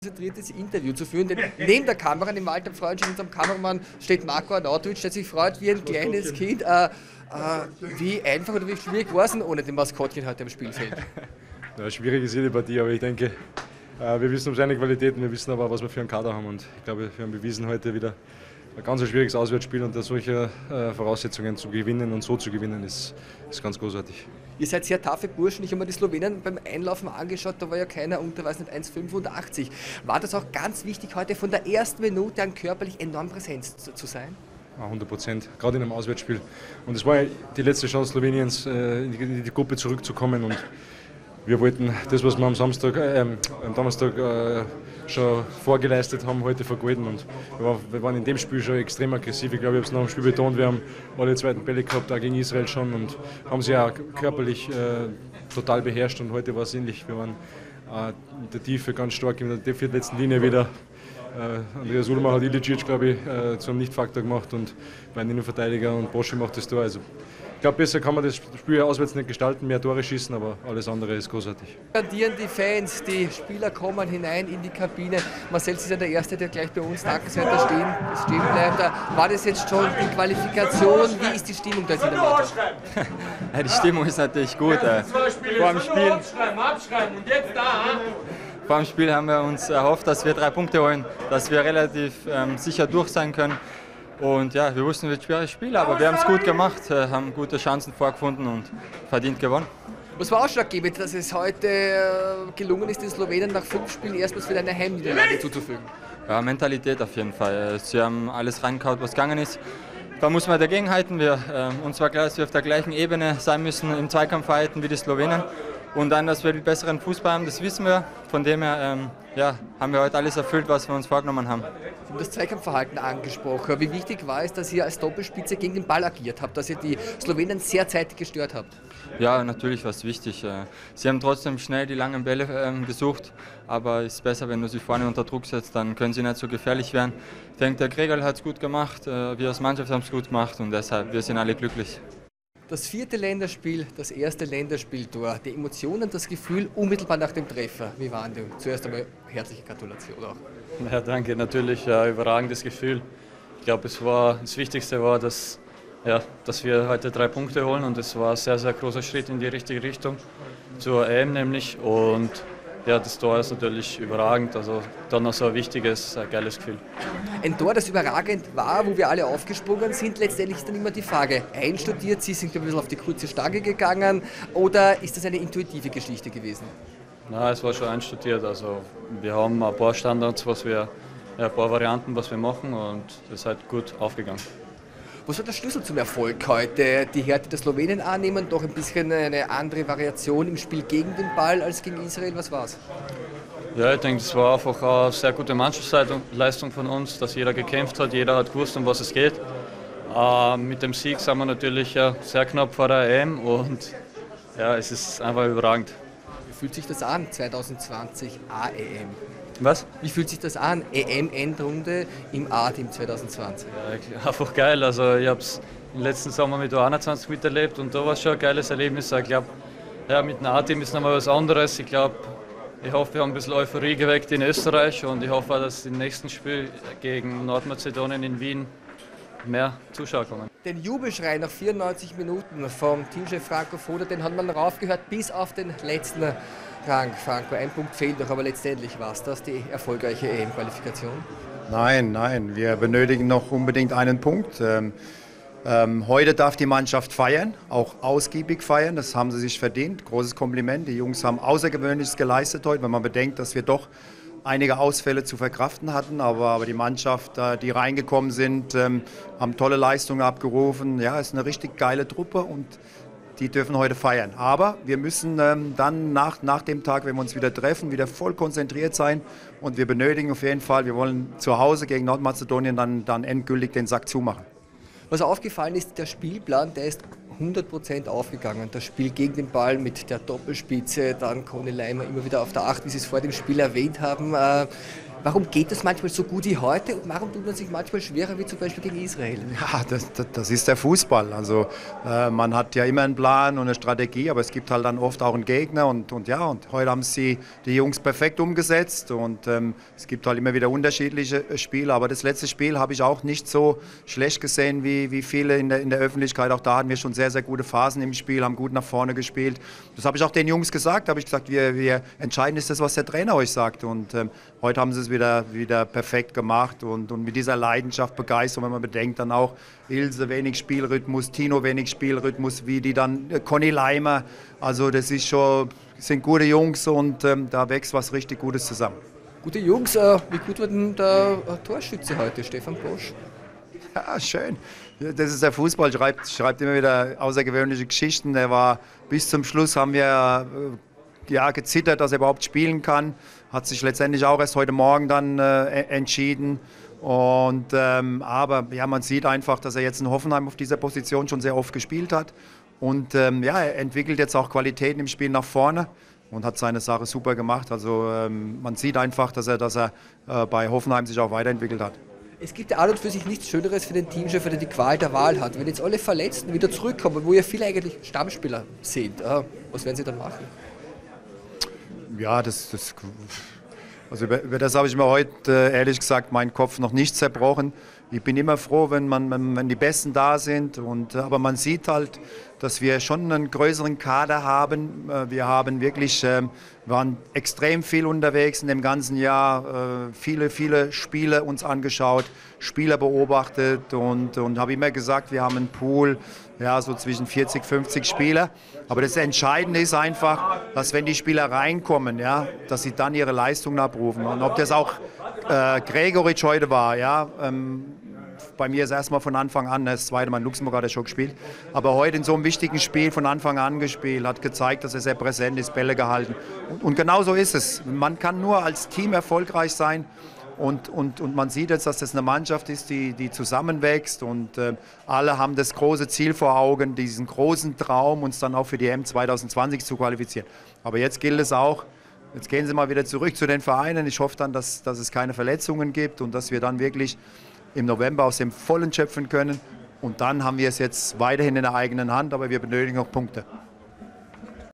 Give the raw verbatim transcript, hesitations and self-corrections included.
konzentriertes Interview zu führen, denn neben der Kamera, neben Walter Freundchen, unserem Kameramann, steht Marco Arnautovic, der sich freut wie ein kleines Kind. Äh, äh, wie einfach oder wie schwierig war es denn ohne den Maskottchen heute am Spielfeld? Ja, schwierig ist jede Partie, aber ich denke, äh, wir wissen um seine Qualitäten, wir wissen aber, was wir für einen Kader haben, und ich glaube, wir haben bewiesen heute wieder ein ganz schwieriges Auswärtsspiel, und solche äh, Voraussetzungen zu gewinnen und so zu gewinnen, ist, ist ganz großartig. Ihr seid sehr taffe Burschen. Ich habe mir die Slowenen beim Einlaufen angeschaut, da war ja keiner unter, weiß nicht, eins Komma fünfundachtzig. War das auch ganz wichtig, heute von der ersten Minute an körperlich enorm präsent zu, zu sein? Ja, hundert Prozent, gerade in einem Auswärtsspiel. Und es war die letzte Chance Sloweniens, in die, in die Gruppe zurückzukommen. Und wir wollten das, was wir am Samstag, äh, am Donnerstag äh, schon vorgeleistet haben, heute vergolden. Und wir, war, wir waren in dem Spiel schon extrem aggressiv. Ich glaube, ich habe es nach dem Spiel betont. Wir haben alle zweiten Bälle gehabt, auch gegen Israel schon, und haben sie auch körperlich äh, total beherrscht. Und heute war es ähnlich. Wir waren äh, in der Tiefe ganz stark, in der viertletzten Linie wieder. Äh, Andreas Ullmann hat Ilicic, glaube ich, äh, zum Nicht-Faktor gemacht, und mein Innenverteidiger und Boschi macht das Tor. Also, ich glaube, besser kann man das Spiel auswärts nicht gestalten, mehr Tore schießen, aber alles andere ist großartig. Skandieren die Fans, die Spieler kommen hinein in die Kabine. Marcel ist ja der Erste, der gleich bei uns Nackenseite stehen, stehen bleibt. War das jetzt schon die Qualifikation? Wie ist die Stimmung da in der Mannschaft? Ja, die Stimmung ist natürlich gut. Äh, vor dem Spiel, vor dem Spiel haben wir uns erhofft, dass wir drei Punkte holen, dass wir relativ ähm, sicher durch sein können. Und ja, wir wussten, es wird ein schweres Spiel, aber wir haben es gut gemacht, haben gute Chancen vorgefunden und verdient gewonnen. Was war ausschlaggebend, dass es heute gelungen ist, den Slowenen nach fünf Spielen erstmals wieder eine Heimniederlage zuzufügen? Ja, Mentalität auf jeden Fall. Sie haben alles reingehauen, was gegangen ist. Da muss man dagegenhalten. Wir, äh, uns war klar, dass wir auf der gleichen Ebene sein müssen im Zweikampfverhalten wie die Slowenen. Und dann, dass wir den besseren Fußball haben, das wissen wir. Von dem her ähm, ja, haben wir heute alles erfüllt, was wir uns vorgenommen haben. Sie haben das Zweikampfverhalten angesprochen. Wie wichtig war es, dass ihr als Doppelspitze gegen den Ball agiert habt, dass ihr die Slowenen sehr zeitig gestört habt? Ja, natürlich war es wichtig. Sie haben trotzdem schnell die langen Bälle ähm, gesucht, aber es ist besser, wenn du sie vorne unter Druck setzt, dann können sie nicht so gefährlich werden. Ich denke, der Gregal hat es gut gemacht, äh, wir als Mannschaft haben es gut gemacht, und deshalb, wir sind alle glücklich. Das vierte Länderspiel, das erste Länderspieltor, die Emotionen, das Gefühl unmittelbar nach dem Treffer. Wie waren die? Zuerst einmal herzliche Gratulation auch. Ja, danke, natürlich ein überragendes Gefühl. Ich glaube, es war, das Wichtigste war, dass, ja, dass wir heute drei Punkte holen, und es war ein sehr, sehr großer Schritt in die richtige Richtung, zur E M nämlich. Und ja, das Tor ist natürlich überragend, also dann noch so ein wichtiges, ein geiles Gefühl. Ein Tor, das überragend war, wo wir alle aufgesprungen sind. Letztendlich ist dann immer die Frage, einstudiert, Sie sind ein bisschen auf die kurze Stange gegangen, oder ist das eine intuitive Geschichte gewesen? Nein, es war schon einstudiert, also wir haben ein paar Standards, was wir, ja, ein paar Varianten, was wir machen, und das ist halt gut aufgegangen. Was war der Schlüssel zum Erfolg heute? Die Härte der Slowenen annehmen, doch ein bisschen eine andere Variation im Spiel gegen den Ball als gegen Israel. Was war's? Ja, ich denke, es war einfach eine sehr gute Mannschaftsleistung von uns, dass jeder gekämpft hat, jeder hat gewusst, um was es geht. Äh, mit dem Sieg sind wir natürlich ja, sehr knapp vor der E M, und ja, es ist einfach überragend. Wie fühlt sich das an, zwanzig zwanzig A E M? Was? Wie fühlt sich das an, E M-Endrunde im A-Team zwanzig zwanzig? Ja, einfach geil. Also ich habe es im letzten Sommer mit U einundzwanzig miterlebt, und da war es schon ein geiles Erlebnis. Ich glaube, ja, mit dem A-Team ist nochmal was anderes. Ich glaube, ich hoffe, wir haben ein bisschen Euphorie geweckt in Österreich, und ich hoffe, dass im nächsten Spiel gegen Nordmazedonien in Wien mehr Zuschauer kommen. Den Jubelschrei nach vierundneunzig Minuten vom Teamchef Franco Foda, den hat man raufgehört bis auf den letzten Rang. Franco, ein Punkt fehlt noch, aber letztendlich war es das die erfolgreiche E M-Qualifikation? Nein, nein, wir benötigen noch unbedingt einen Punkt. Ähm, ähm, heute darf die Mannschaft feiern, auch ausgiebig feiern, das haben sie sich verdient. Großes Kompliment, die Jungs haben Außergewöhnliches geleistet heute, wenn man bedenkt, dass wir doch einige Ausfälle zu verkraften hatten, aber, aber die Mannschaft, die reingekommen sind, ähm, haben tolle Leistungen abgerufen. Ja, es ist eine richtig geile Truppe, und die dürfen heute feiern. Aber wir müssen ähm, dann nach, nach dem Tag, wenn wir uns wieder treffen, wieder voll konzentriert sein, und wir benötigen auf jeden Fall, wir wollen zu Hause gegen Nordmazedonien dann, dann endgültig den Sack zumachen. Was aufgefallen ist, der Spielplan, der ist hundert Prozent aufgegangen. Das Spiel gegen den Ball mit der Doppelspitze, dann Conny Leimer immer wieder auf der Acht, wie Sie es vor dem Spiel erwähnt haben. Warum geht das manchmal so gut wie heute und warum tut man sich manchmal schwerer wie zum Beispiel gegen Israel? Ja, das, das, das ist der Fußball. Also äh, man hat ja immer einen Plan und eine Strategie, aber es gibt halt dann oft auch einen Gegner und, und ja, und heute haben sie die Jungs perfekt umgesetzt und ähm, es gibt halt immer wieder unterschiedliche Spiele, aber das letzte Spiel habe ich auch nicht so schlecht gesehen wie, wie viele in der, in der Öffentlichkeit. Auch da hatten wir schon sehr, sehr gute Phasen im Spiel, haben gut nach vorne gespielt. Das habe ich auch den Jungs gesagt, habe ich gesagt, wir, wir entscheiden ist das, was der Trainer euch sagt und ähm, heute haben sie es wieder, wieder perfekt gemacht und, und mit dieser Leidenschaft, Begeisterung, wenn man bedenkt, dann auch Ilse wenig Spielrhythmus, Tino wenig Spielrhythmus, wie die dann äh, Conny Leimer, also das ist schon, sind gute Jungs und ähm, da wächst was richtig Gutes zusammen. Gute Jungs, äh, wie gut war denn der äh, Torschütze heute, Stefan Bosch? Ja, schön. Das ist der Fußball, schreibt, schreibt immer wieder außergewöhnliche Geschichten. Der war bis zum Schluss, haben wir äh, ja, gezittert, dass er überhaupt spielen kann. Hat sich letztendlich auch erst heute Morgen dann äh, entschieden. Und, ähm, aber ja, man sieht einfach, dass er jetzt in Hoffenheim auf dieser Position schon sehr oft gespielt hat. Und ähm, ja, er entwickelt jetzt auch Qualitäten im Spiel nach vorne und hat seine Sache super gemacht. Also ähm, man sieht einfach, dass er, dass er äh, bei Hoffenheim sich auch weiterentwickelt hat. Es gibt ja an und für sich nichts Schöneres für den Teamchef, der die Qual der Wahl hat. Wenn jetzt alle Verletzten wieder zurückkommen, wo ja viele eigentlich Stammspieler sind, äh, was werden sie dann machen? Ja, das, das, also über, über das habe ich mir heute ehrlich gesagt meinen Kopf noch nicht zerbrochen. Ich bin immer froh, wenn, man, wenn, wenn die Besten da sind. Und, aber man sieht halt, dass wir schon einen größeren Kader haben. Wir haben wirklich, wir waren extrem viel unterwegs in dem ganzen Jahr, viele, viele Spiele uns angeschaut, Spieler beobachtet und, und habe immer gesagt, wir haben einen Pool, ja, so zwischen vierzig, fünfzig Spieler. Aber das Entscheidende ist einfach, dass wenn die Spieler reinkommen, ja, dass sie dann ihre Leistungen abrufen. Und ob das auch äh, Gregoritsch heute war, ja, ähm, bei mir ist erstmal von Anfang an, das zweite Mal in Luxemburg hat er schon gespielt, aber heute in so einem wichtigen Spiel von Anfang an gespielt, hat gezeigt, dass er sehr präsent ist, Bälle gehalten. Und, und genau so ist es. Man kann nur als Team erfolgreich sein. Und, und, und man sieht jetzt, dass das eine Mannschaft ist, die, die zusammenwächst und äh, alle haben das große Ziel vor Augen, diesen großen Traum, uns dann auch für die E M zwanzig zwanzig zu qualifizieren. Aber jetzt gilt es auch, jetzt gehen Sie mal wieder zurück zu den Vereinen. Ich hoffe dann, dass, dass es keine Verletzungen gibt und dass wir dann wirklich im November aus dem Vollen schöpfen können. Und dann haben wir es jetzt weiterhin in der eigenen Hand, aber wir benötigen noch Punkte.